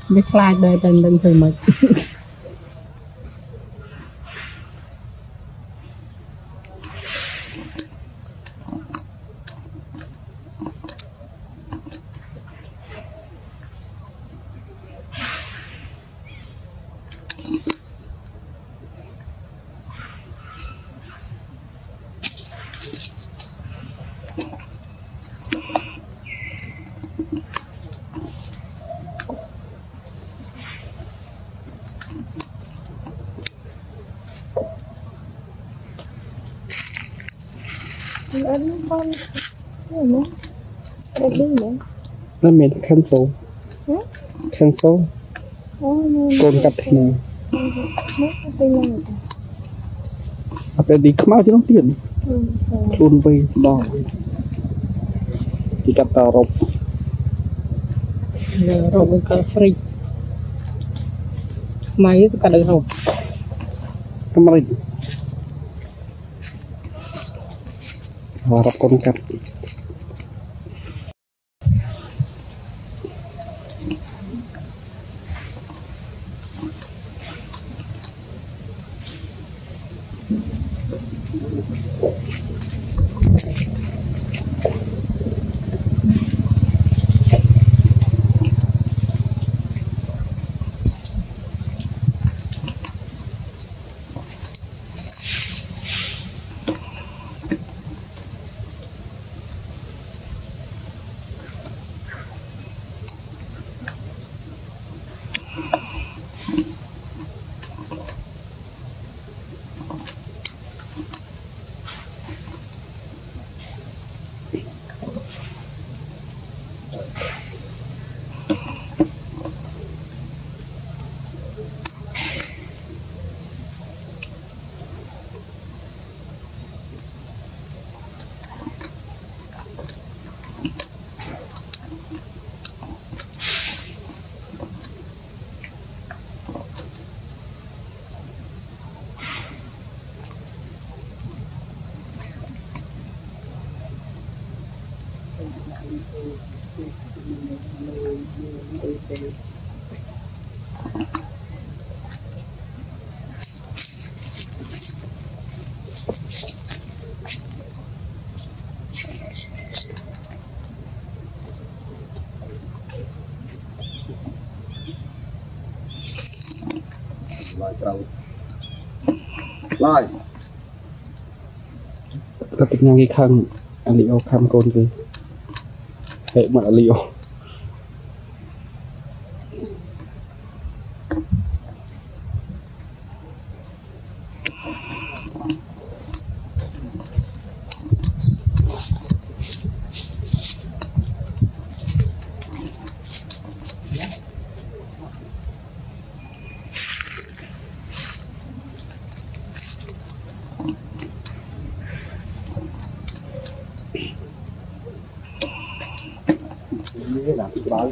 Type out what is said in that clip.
Biết fly đời từng từng từ mực. Ăn con nữa. Đẹp đi nhỉ? Nó miền Kenzo. Kenzo. Con cắt thế nào? Apa di kemal chứ nó tiền. Luôn về đỏ. Chỉ cắt tàu rộp. Rộp cái cà free. Máy cái cà đừng rộp. Kemarin. Harap con cắt. Lại Tapi nyanyi khang alio kham con cái hệ mà alio như thế nào thì báo